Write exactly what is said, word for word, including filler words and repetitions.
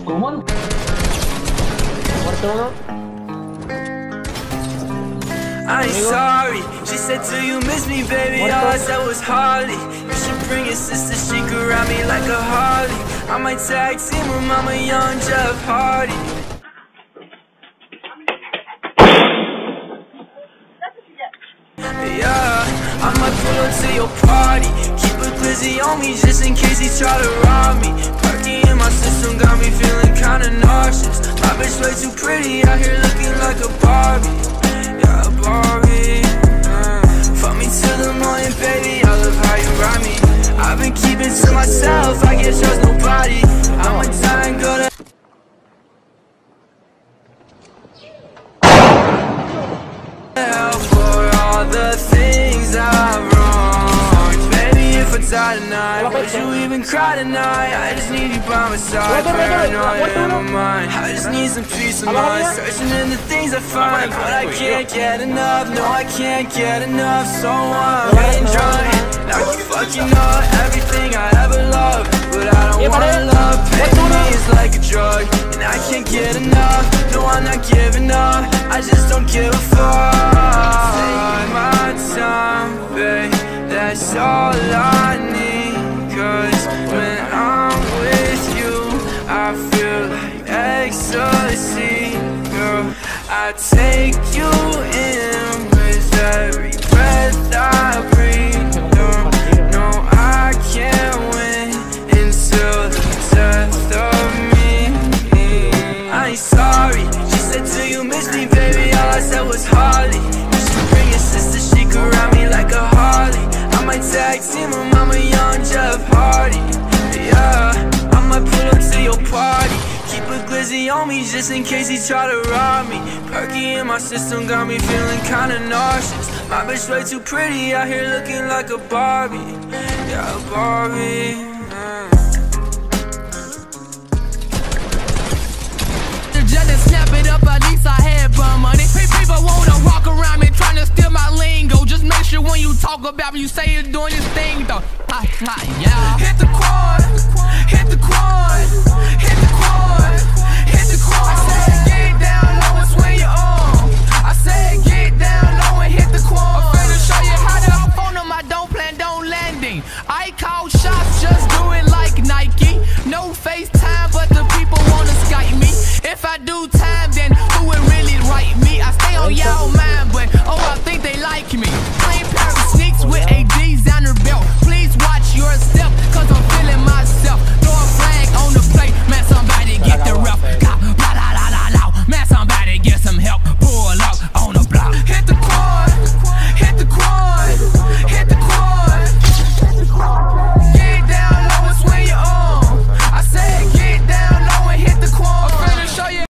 ¿Cómo? Muerto uno. I ain't sorry. She said, do you miss me, baby? All I said was Harley. You should bring your sister, she could ride me like a Harley. I might tag team with Mama Young Jeff Hardy. Yeah, I might pull up to your party. Keep a glizzy on me just in case he try to rob me. Perky in my system got me feeling kinda nauseous. My bitch way too pretty out here looking like a Barbie. Yeah, a Barbie. uh, Fuck me till the morning, baby, I love how you ride me. I've been keeping to myself, I can't trust nobody. I'ma die and go to hell for all the things I've wronged. Baby, if I die tonight, would you even cry tonight? I just need you by my side, paranoid in my mind. I just need some peace of mind, searching in the things I find. But I can't get enough, no I can't get enough. So I'm getting drunk, now you fucking up everything I ever loved. But I don't wanna love, pain me is like a drug, and I can't get enough. No, I'm not giving up, I just don't give a fuck. Take my time, babe, that's all I need. Cause when I'm with you, I feel like ecstasy. Girl, I take you in with every breath I breathe. No, no, I can't win until the death of me. I ain't sorry. She said, do you miss me, baby? All I said was Harley. You should bring your sister, she could ride me like a Harley. I might tag team with Mama Young Jeff Hardy. Yeah, I might pull up to your party. Keep a glizzy on me just in case he try to rob me. Perky in my system got me feeling kinda nauseous. My bitch way too pretty out here looking like a Barbie. Yeah, a Barbie. uh. Just snap it up, at least I had bum money. People wanna walk around me trying to steal my lingo. Just make sure when you talk about me, you say you're doing this thing though. Ah, ah, yeah. Hit the quad, hit the quad, hit